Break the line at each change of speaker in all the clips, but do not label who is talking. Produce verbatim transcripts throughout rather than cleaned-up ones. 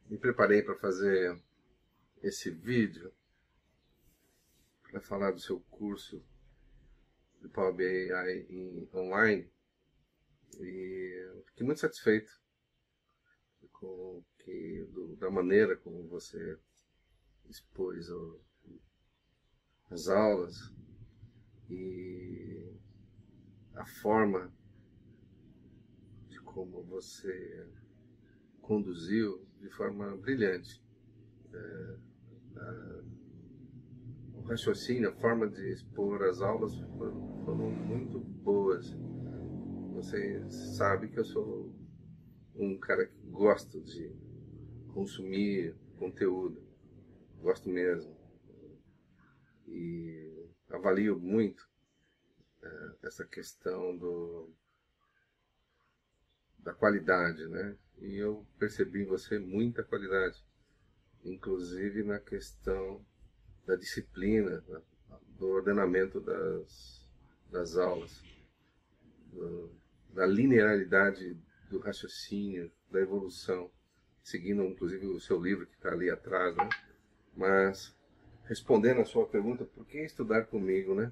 me preparei para fazer esse vídeo para falar do seu curso de Power B I em, online, e fiquei muito satisfeito com que, do, da maneira como você expôs o, as aulas e a forma de como você conduziu de forma brilhante. É, a, o raciocínio, a forma de expor as aulas foram, foram muito boas. Você sabe que eu sou um cara que gosta de consumir conteúdo, gosto mesmo, e avalio muito é, essa questão do, da qualidade, né? E eu percebi em você muita qualidade, inclusive na questão da disciplina, do ordenamento das, das aulas, do, da linearidade do raciocínio, da evolução, seguindo inclusive o seu livro que está ali atrás, né? Mas, respondendo a sua pergunta, por que estudar comigo, né?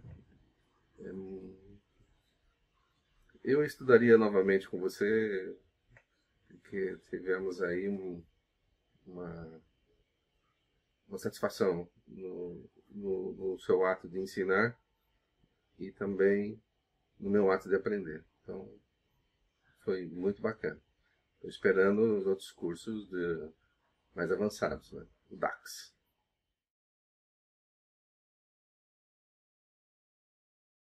Eu estudaria novamente com você, porque tivemos aí um, uma, uma satisfação no, no, no seu ato de ensinar e também no meu ato de aprender. Então, foi muito bacana. Estou esperando os outros cursos de, mais avançados, né? O D A X.